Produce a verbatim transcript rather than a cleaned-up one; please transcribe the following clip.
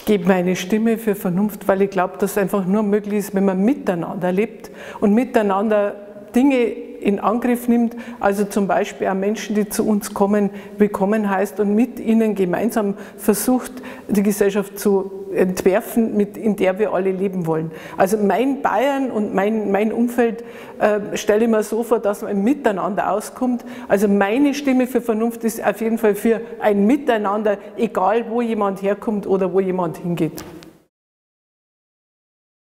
gebe meine Stimme für Vernunft, weil ich glaube, dass es einfach nur möglich ist, wenn man miteinander lebt und miteinander Dinge in Angriff nimmt, also zum Beispiel auch Menschen, die zu uns kommen, willkommen heißt und mit ihnen gemeinsam versucht, die Gesellschaft zu entwerfen, mit, in der wir alle leben wollen. Also mein Bayern und mein, mein Umfeld äh, stelle ich mir so vor, dass man miteinander auskommt. Also meine Stimme für Vernunft ist auf jeden Fall für ein Miteinander, egal wo jemand herkommt oder wo jemand hingeht.